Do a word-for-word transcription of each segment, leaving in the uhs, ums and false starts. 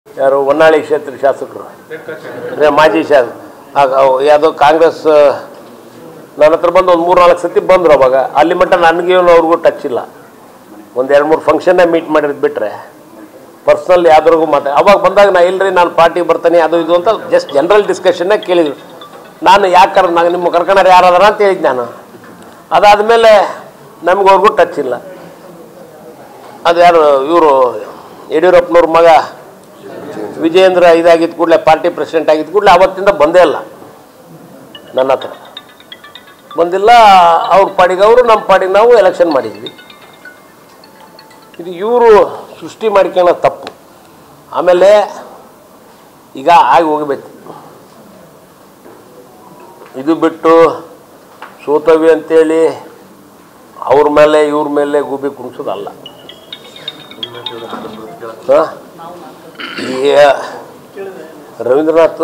ಯಾರು ಹೊನ್ನಾಳಿ ಕ್ಷೇತ್ರ ಶಾಸಕರು ಅದೇ ಮಾಜಿ ಶಾಸಕ ಯಾವುದೋ ಕಾಂಗ್ರೆಸ್ ನನ್ನ ಹತ್ರ ಬಂದು ಒಂದು ಮೂರು ನಾಲ್ಕು ಸತಿ ಬಂದರು. ಅವಾಗ ಅಲ್ಲಿ ಮಟ್ಟ ನನಗೇನು ಅವ್ರಿಗೂ ಟಚ್ ಇಲ್ಲ. ಒಂದು ಎರಡು ಮೂರು ಫಂಕ್ಷನ್ನೇ ಮೀಟ್ ಮಾಡಿರೋದು ಬಿಟ್ಟರೆ ಪರ್ಸ್ನಲ್ ಯಾವ್ದ್ರಿಗೂ ಮಾತಾಡಿ ಅವಾಗ ಬಂದಾಗ ನಾ ಇಲ್ಲರಿ ನಾನು ಪಾರ್ಟಿಗೆ ಬರ್ತಾನೆ ಅದು ಇದು ಅಂತ ಜಸ್ಟ್ ಜನರಲ್ ಡಿಸ್ಕಷನ್ನೇ ಕೇಳಿದ್ರು. ನಾನು ಯಾಕೆ ಕರ್ ನಾನು ನಿಮ್ಮ ಕರ್ಕೊಂಡ್ರೆ ಯಾರಾದಾರ ಅಂತ ಹೇಳಿದ್ದು ನಾನು. ಅದಾದಮೇಲೆ ನಮಗವ್ರಿಗೂ ಟಚ್ ಇಲ್ಲ. ಅದು ಯಾರು ಇವರು ಯಡಿಯೂರಪ್ಪನವ್ರ ಮಗ ವಿಜಯೇಂದ್ರ ಇದಾಗಿದ್ದ ಕೂಡಲೇ ಪಾರ್ಟಿ ಪ್ರೆಸಿಡೆಂಟ್ ಆಗಿದ್ದ ಕೂಡಲೇ ಅವತ್ತಿಂದ ಬಂದೇ ಇಲ್ಲ, ನನ್ನ ಹತ್ರ ಬಂದಿಲ್ಲ. ಅವ್ರ ಪಾಡಿಗೆ ಅವರು ನಮ್ಮ ಪಾಡಿಗೆ ನಾವು ಎಲೆಕ್ಷನ್ ಮಾಡಿದ್ವಿ. ಇದು ಇವರು ಸೃಷ್ಟಿ ಮಾಡ್ಕೊಳ್ಳೋ ತಪ್ಪು. ಆಮೇಲೆ ಈಗ ಆಗಿ ಹೋಗಬೇಕು. ಇದು ಬಿಟ್ಟು ಸೋತವಿ ಅಂತೇಳಿ ಅವ್ರ ಮೇಲೆ ಇವ್ರ ಮೇಲೆ ಗೂಬಿ ಕುಣಿಸೋದಲ್ಲ. ಹಾಂ ಈ ರವೀಂದ್ರನಾಥ್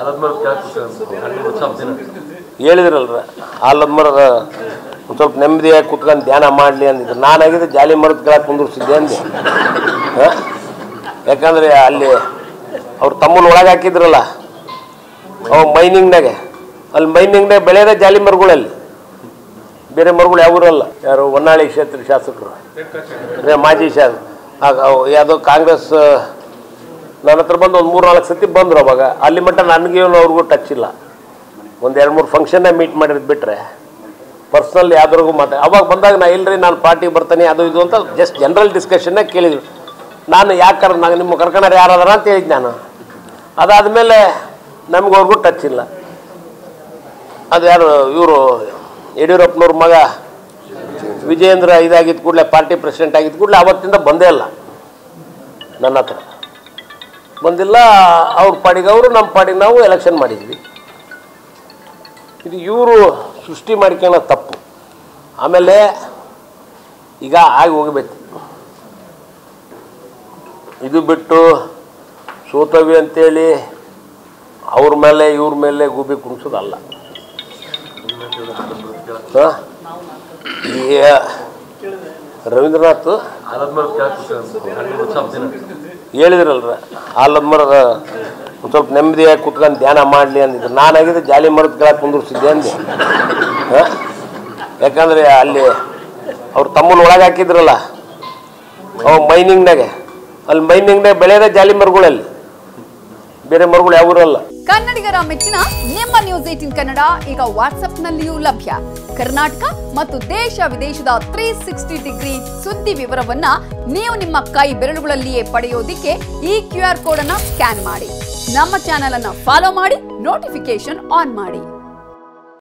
ಹೇಳಿದ್ರಲ್ರ ಆಲದ ಮರದ ಒಂದು ಸ್ವಲ್ಪ ನೆಮ್ಮದಿಯಾಗಿ ಕುತ್ಕೊಂಡು ಧ್ಯಾನ ಮಾಡಲಿ ಅಂದಿದ್ರು. ನಾನಾಗಿದ್ದೆ ಜಾಲಿ ಮರದ ಕೆಳಗೆ ಕುಂದಿರ್ಸಿದ್ದೆ ಅಂದೆ. ಹಾಂ ಯಾಕಂದರೆ ಅಲ್ಲಿ ಅವ್ರ ತಮ್ಮನ ಒಳಗೆ ಹಾಕಿದ್ರಲ್ಲ ಅವ ಮೈನಿಂಗ್ನಾಗೆ, ಅಲ್ಲಿ ಮೈನಿಂಗ್ನಾಗ ಬೆಳೆಯೋದೇ ಜಾಲಿ ಮರಗಳಲ್ಲಿ, ಬೇರೆ ಮರಗಳು ಯಾವೂರಲ್ಲ. ಯಾರು ಹೊನ್ನಾಳಿ ಕ್ಷೇತ್ರ ಶಾಸಕರು ಅದೇ ಮಾಜಿ ಶಾಸಕ ಯಾವುದೋ ಕಾಂಗ್ರೆಸ್ ನನ್ನ ಹತ್ರ ಬಂದು ಒಂದು ಮೂರು ನಾಲ್ಕು ಸತಿ ಬಂದರು. ಅವಾಗ ಅಲ್ಲಿ ಮಟ್ಟ ನನಗೇನು ಅವ್ರಿಗೂ ಟಚ್ ಇಲ್ಲ. ಒಂದು ಎರಡು ಮೂರು ಫಂಕ್ಷನ್ನೇ ಮೀಟ್ ಮಾಡಿರೋದು ಬಿಟ್ಟರೆ ಪರ್ಸ್ನಲ್ ಯಾವ್ದ್ರಿಗೂ ಮಾತಾಡಿ ಅವಾಗ ಬಂದಾಗ ನಾ ಇಲ್ಲರಿ ನಾನು ಪಾರ್ಟಿಗೆ ಬರ್ತಾನೆ ಅದು ಇದು ಅಂತ ಜಸ್ಟ್ ಜನರಲ್ ಡಿಸ್ಕಷನ್ನೇ ಕೇಳಿದ್ರು. ನಾನು ಯಾಕೆ ಕರ್ ನಾನು ನಿಮ್ಮ ಕರ್ಕೊಂಡ್ರೆ ಯಾರಾದಾರ ಅಂತ ಹೇಳಿದ್ದು ನಾನು. ಅದಾದಮೇಲೆ ನಮಗವ್ರಿಗೂ ಟಚ್ ಇಲ್ಲ. ಅದು ಯಾರು ಇವರು ಯಡಿಯೂರಪ್ಪನವ್ರ ಮಗ ವಿಜಯೇಂದ್ರ ಇದಾಗಿದ್ದ ಕೂಡಲೇ ಪಾರ್ಟಿ ಪ್ರೆಸಿಡೆಂಟ್ ಆಗಿದ್ದ ಕೂಡಲೇ ಅವತ್ತಿಂದ ಬಂದೇ ಇಲ್ಲ, ನನ್ನ ಹತ್ರ ಬಂದಿಲ್ಲ. ಅವ್ರ ಪಾಡಿಗೆ ಅವರು ನಮ್ಮ ಪಾಡಿಗೆ ನಾವು ಎಲೆಕ್ಷನ್ ಮಾಡಿದ್ವಿ. ಇದು ಇವರು ಸೃಷ್ಟಿ ಮಾಡ್ಕೊಳ್ಳೋ ತಪ್ಪು. ಆಮೇಲೆ ಈಗ ಆಗಿ ಹೋಗಬೇಕು. ಇದು ಬಿಟ್ಟು ಸೋತವಿ ಅಂತೇಳಿ ಅವ್ರ ಮೇಲೆ ಇವ್ರ ಮೇಲೆ ಗೂಬಿ ಕುಣಿಸೋದಲ್ಲ. ಹಾಂ ಈ ರವೀಂದ್ರನಾಥ್ ಹೇಳಿದ್ರಲ್ರ ಆಲದ ಮರದ ಒಂದು ಸ್ವಲ್ಪ ನೆಮ್ಮದಿಯಾಗಿ ಕುತ್ಕೊಂಡು ಧ್ಯಾನ ಮಾಡಲಿ ಅಂದಿದ್ರು. ನಾನಾಗಿದ್ದೆ ಜಾಲಿ ಮರದ ಕೆಳಗೆ ಕುಂದಿರ್ಸಿದ್ದೆ ಅಂದೆ. ಹಾಂ ಯಾಕಂದರೆ ಅಲ್ಲಿ ಅವ್ರ ತಮ್ಮನ ಒಳಗೆ ಹಾಕಿದ್ರಲ್ಲ ಅವ ಮೈನಿಂಗ್ನಾಗೆ, ಅಲ್ಲಿ ಮೈನಿಂಗ್ನಾಗ ಬೆಳೆಯೋದೇ ಜಾಲಿ ಮರಗಳಲ್ಲಿ, ಬೇರೆ ಮರಗಳು ಯಾವೂರಲ್ಲ. ಕನ್ನಡಿಗರ ಮೆಚ್ಚಿನ ನಿಮ್ಮ ನ್ಯೂಸ್ ಏಟೀನ್ ಕನ್ನಡ ಈಗ ವಾಟ್ಸ್ಆಪ್ನಲ್ಲಿಯೂ ಲಭ್ಯ. ಕರ್ನಾಟಕ ಮತ್ತು ದೇಶ ವಿದೇಶದ ತ್ರೀ ಸಿಕ್ಸ್ಟಿ ಡಿಗ್ರಿ ಸುದ್ದಿ ವಿವರವನ್ನ ನೀವು ನಿಮ್ಮ ಕೈ ಬೆರಳುಗಳಲ್ಲಿಯೇ ಪಡೆಯೋದಿಕ್ಕೆ ಈ ಕ್ಯೂ ಆರ್ ಕೋಡ್ ಅನ್ನ ಸ್ಕ್ಯಾನ್ ಮಾಡಿ. ನಮ್ಮ ಚಾನೆಲ್ ಅನ್ನ ಫಾಲೋ ಮಾಡಿ, ನೋಟಿಫಿಕೇಶನ್ ಆನ್ ಮಾಡಿ.